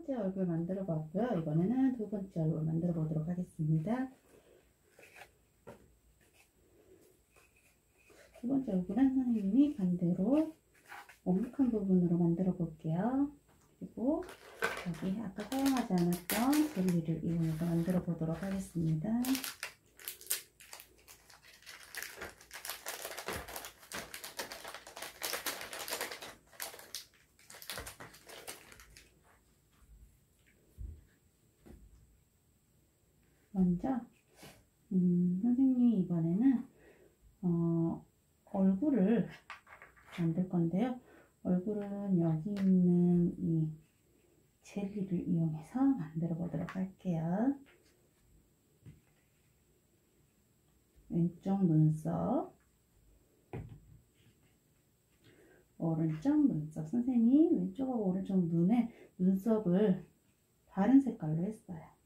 번째 얼굴 만들어 봤고요. 이번에는 두 번째 얼굴 만들어 보도록 하겠습니다. 두 번째 얼굴은 선생님이 반대로 오목한 부분으로 만들어 볼게요. 그리고 여기 아까 사용하지 않았던 젤리를 이용해서 만들어 보도록 하겠습니다. 먼저 선생님이 이번에는 얼굴을 만들 건데요. 얼굴은 여기 있는 이 젤리를 이용해서 만들어 보도록 할게요. 왼쪽 눈썹, 오른쪽 눈썹. 선생님이 왼쪽하고 오른쪽 눈에 눈썹을 다른 색깔로 했어요.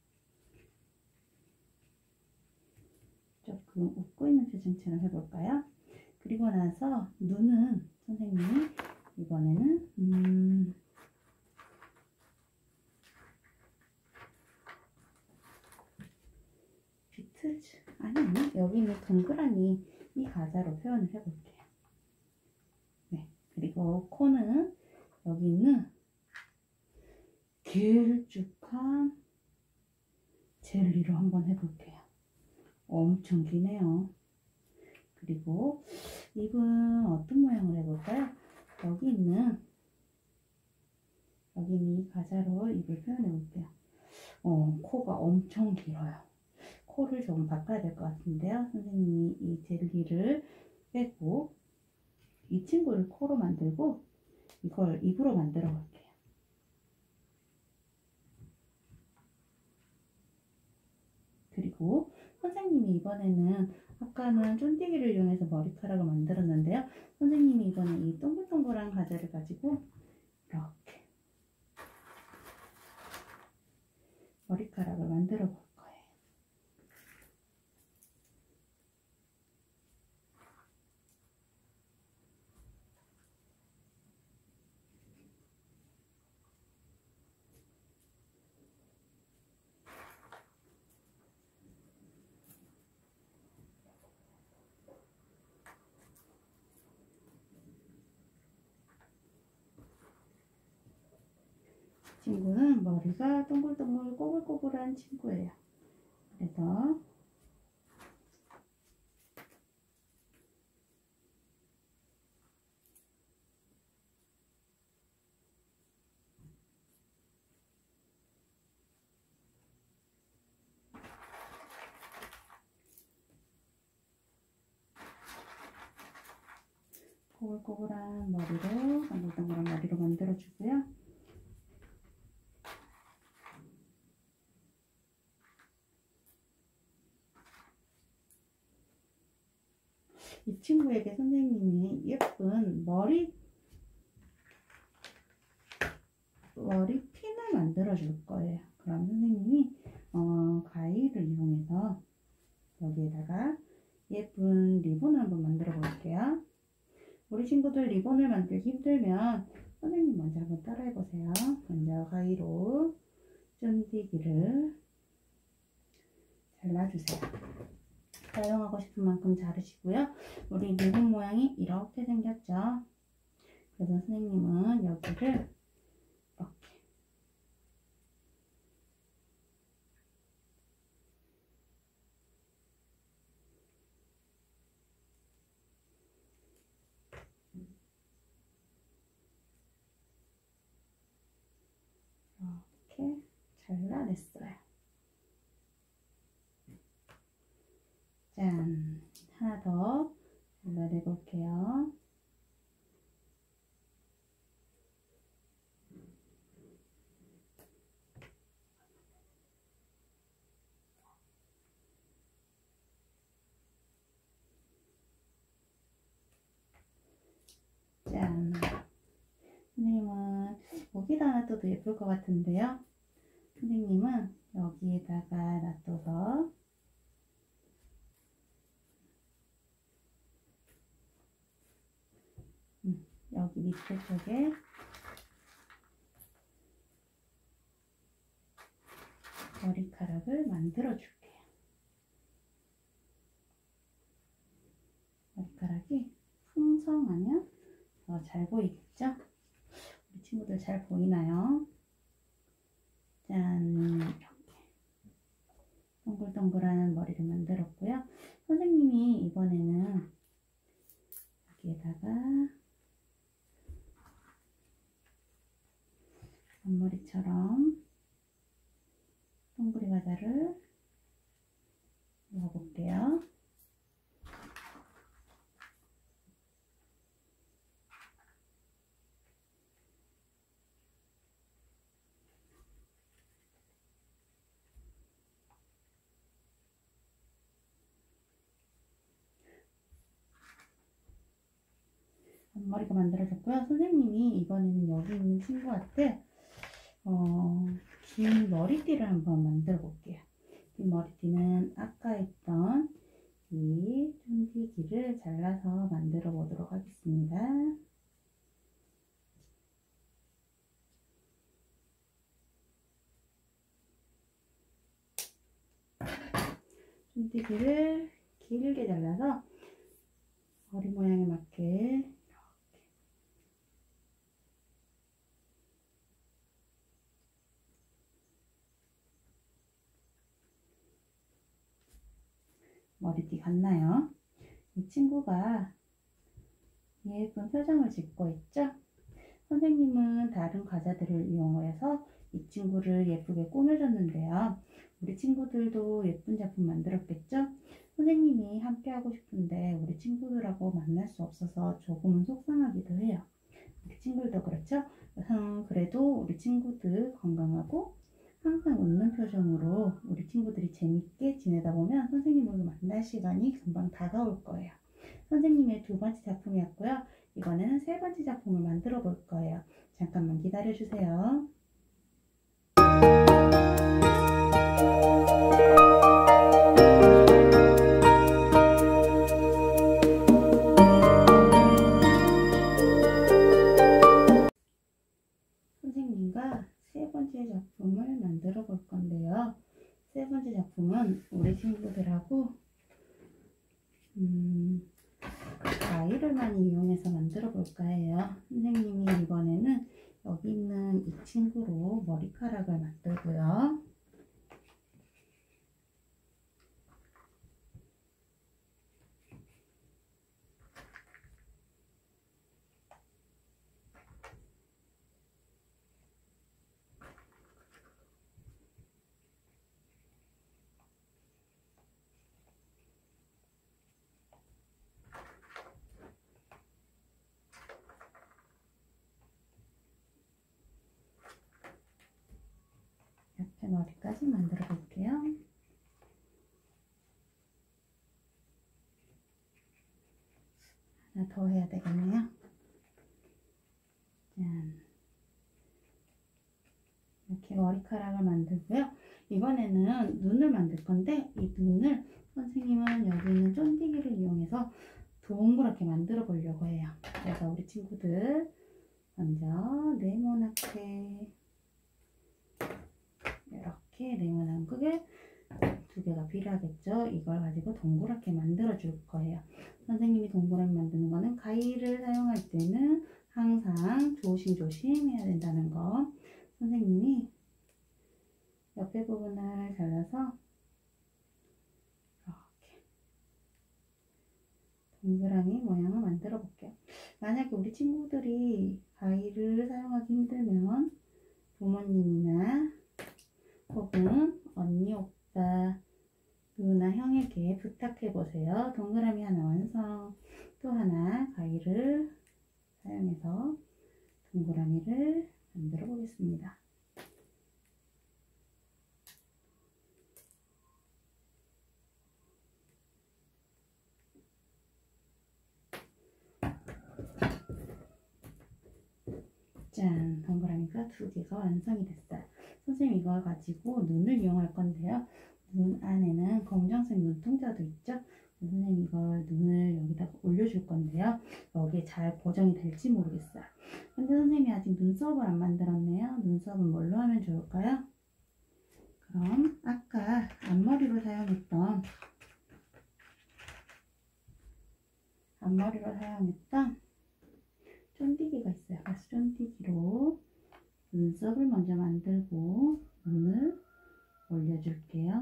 조금 웃고 있는 표정처럼 해볼까요? 그리고 나서 눈은 선생님이 이번에는 비트즈 아니 여기 있는 동그라미 이 가사로 표현을 해볼게요. 네, 그리고 코는 여기 있는 길쭉한 젤리로 한번 해볼게요. 엄청 기네요. 그리고 입은 어떤 모양을 해볼까요? 여기 있는 이 가사로 입을 표현해 볼게요. 코가 엄청 길어요. 코를 조금 바꿔야 될 것 같은데요. 선생님이 이 젤리를 빼고 이 친구를 코로 만들고 이걸 입으로 만들어 볼게요. 그리고 선생님이 이번에는 아까는 쫀디기를 이용해서 머리카락을 만들었는데요. 선생님이 이번에 이 동글동글한 가재를 가지고 이렇게 머리카락을 만들어 볼 거예요. 친구는 머리가 동글동글 꼬불꼬불한 친구예요. 그래서 꼬불꼬불한 머리로 동글동글한 머리로 만들어 주고요. 이 친구에게 선생님이 예쁜 머리 핀을 만들어 줄 거예요. 그럼 선생님이 가위를 이용해서 여기에다가 예쁜 리본을 한번 만들어 볼게요. 우리 친구들 리본을 만들기 힘들면 선생님 먼저 한번 따라 해보세요. 먼저 가위로 쫀디기를 잘라주세요. 사용하고 싶은 만큼 자르시고요. 우리 리본 모양이 이렇게 생겼죠. 그래서 선생님은 여기를 이렇게 잘라냈어요. 짠! 하나 더 잘라내 볼게요. 짠! 선생님은 여기다 놔둬도 예쁠 것 같은데요. 선생님은 여기에다가 놔둬서 여기 밑에 쪽에 머리카락을 만들어 줄게요. 머리카락이 풍성하면 더 잘 보이겠죠? 우리 친구들 잘 보이나요? 짠! 이렇게 동글동글한 머리를 만들었고요. 선생님이 이번에는 여기에다가 앞머리처럼 동그리 과자를 넣어볼게요. 앞머리가 만들어졌고요. 선생님이 이번에는 여기 있는 친구한테 긴 머리띠를 한번 만들어 볼게요. 긴 머리띠는 아까 했던 이 쫀디기를 잘라서 만들어 보도록 하겠습니다. 쫀디기를 길게 잘라서 머리 모양에 맞게 머리띠 같나요? 이 친구가 예쁜 표정을 짓고 있죠? 선생님은 다른 과자들을 이용해서 이 친구를 예쁘게 꾸며줬는데요. 우리 친구들도 예쁜 작품 만들었겠죠? 선생님이 함께 하고 싶은데 우리 친구들하고 만날 수 없어서 조금은 속상하기도 해요. 우리 친구들도 그렇죠? 그래도 우리 친구들 건강하고 항상 웃는 표정으로 우리 친구들이 재밌게 지내다 보면 선생님을 만날 시간이 금방 다가올 거예요. 선생님의 두 번째 작품이었고요. 이번에는 세 번째 작품을 만들어 볼 거예요. 잠깐만 기다려 주세요. 선생님과 세 번째 작품을 만들어 볼 건데요. 세 번째 작품은 우리 친구들하고 가위를 많이 이용해서 만들어 볼까 해요. 선생님이 이번에는 여기 있는 이 친구로 머리카락을 만들고요. 옆에 머리까지 만들어 볼게요. 하나 더 해야 되겠네요. 짠. 이렇게 머리카락을 만들고요. 이번에는 눈을 만들 건데 이 눈을 선생님은 여기 있는 쫀디기를 이용해서 동그랗게 만들어 보려고 해요. 그래서 우리 친구들 먼저 네모나게 이렇게 네모난 크게 두 개가 필요하겠죠. 이걸 가지고 동그랗게 만들어 줄 거예요. 선생님이 동그랗게 만드는 거는 가위를 사용할 때는 항상 조심조심 해야 된다는 거. 선생님이 옆에 부분을 잘라서 이렇게 동그라미 모양을 만들어 볼게요. 만약에 우리 친구들이 가위를 사용하기 힘들면 부모님이나 혹은 언니, 오빠, 누나, 형에게 부탁해 보세요. 동그라미 하나 완성. 또 하나 가위를 사용해서 동그라미를 만들어 보겠습니다. 짠! 동그라미가 두 개가 완성이 됐어요. 선생님 이걸 가지고 눈을 이용할 건데요. 눈 안에는 검정색 눈동자도 있죠? 선생님 이걸 눈을 여기다가 올려줄 건데요. 여기에 잘 고정이 될지 모르겠어요. 근데 선생님이 아직 눈썹을 안 만들었네요. 눈썹은 뭘로 하면 좋을까요? 그럼 아까 앞머리로 사용했던 쫀디기가 있어요. 가스 쫀디기로 눈썹을 먼저 만들고 눈을 올려줄게요.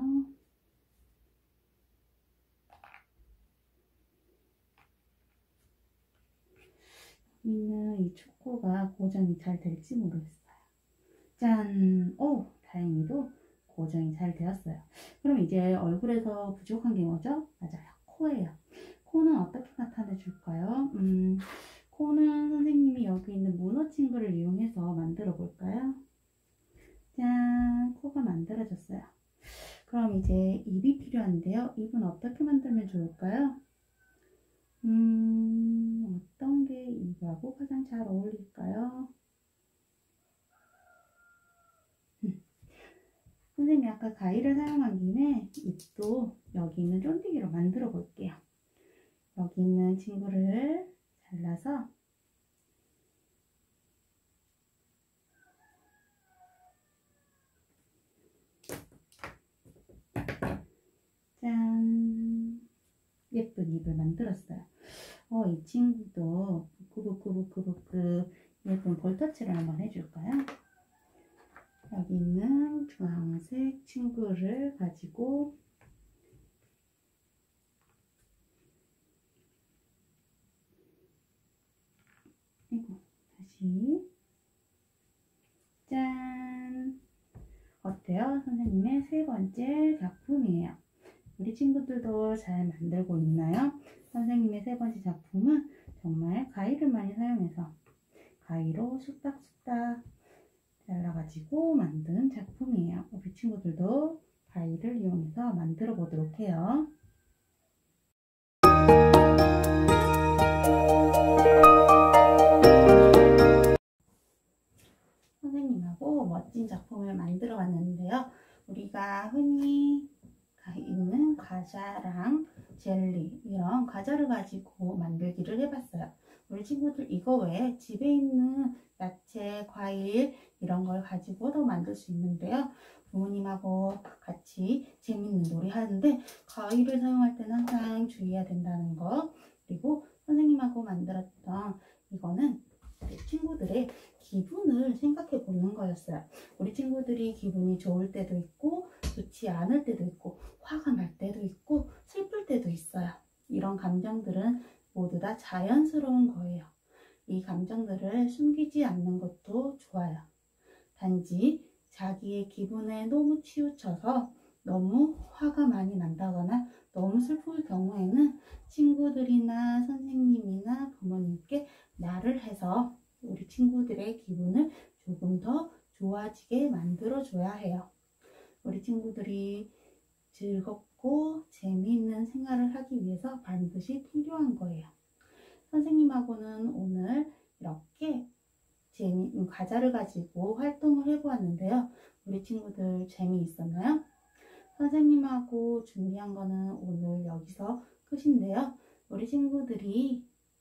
이 초코가 고정이 잘 될지 모르겠어요. 짠! 오! 다행히도 고정이 잘 되었어요. 그럼 이제 얼굴에서 부족한 게 뭐죠? 맞아요. 코예요. 코는 어떻게 나타내 줄까요? 코는 선생님이 여기 있는 문어 친구를 이용해서 만들어 볼까요? 짠! 코가 만들어졌어요. 그럼 이제 입이 필요한데요. 입은 어떻게 만들면 좋을까요? 어떤 게 입하고 가장 잘 어울릴까요? 선생님이 아까 가위를 사용한 김에 입도 여기 있는 쫀디기로 만들어 볼게요. 여기 있는 친구를 잘라서 짠! 예쁜 입을 만들었어요. 이 친구도 부끄부끄부끄부끄 예쁜 볼터치를 한번 해줄까요? 여기 있는 주황색 친구를 가지고 다시 짠! 어때요? 선생님의 세 번째 작품이에요. 우리 친구들도 잘 만들고 있나요? 선생님의 세 번째 작품은 정말 가위를 많이 사용해서 가위로 쑥닥쑥닥 잘라가지고 만든 작품이에요. 우리 친구들도 가위를 이용해서 만들어 보도록 해요. 선생님하고 멋진 작품을 만들어 왔는데요. 우리가 흔히 있는 과자랑 젤리 이런 과자를 가지고 만들기를 해봤어요. 우리 친구들 이거 외에 집에 있는 야채, 과일 이런 걸 가지고도 만들 수 있는데요. 부모님하고 같이 재밌는 놀이 하는데 가위를 사용할 때는 항상 주의해야 된다는 거, 그리고 선생님하고 만들었던 이거는 우리 친구들의 기분을 생각해 보는 거였어요. 우리 친구들이 기분이 좋을 때도 있고 좋지 않을 때도 있고 화가 날 때도 있고 슬플 때도 있어요. 이런 감정들은 모두 다 자연스러운 거예요. 이 감정들을 숨기지 않는 것도 좋아요. 단지 자기의 기분에 너무 치우쳐서 너무 화가 많이 난다거나 너무 슬플 경우에는 친구들이나 선생님이나 부모님께 말을 해서 우리 친구들의 기분을 조금 더 좋아지게 만들어 줘야 해요. 우리 친구들이 즐겁고 재미있는 생활을 하기 위해서 반드시 필요한 거예요. 선생님하고는 오늘 이렇게 재미있는 과자를 가지고 활동을 해보았는데요. 우리 친구들 재미있었나요? 선생님하고 준비한 거는 오늘 여기서 끝인데요. 우리 친구들이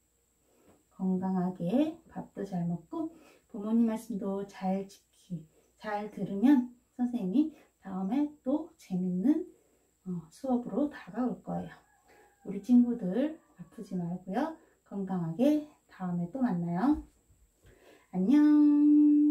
건강하게 밥도 잘 먹고 부모님 말씀도 잘 들으면 선생님이 다음에 또 재밌는 수업으로 다가올 거예요. 우리 친구들 아프지 말고요. 건강하게 다음에 또 만나요. 안녕.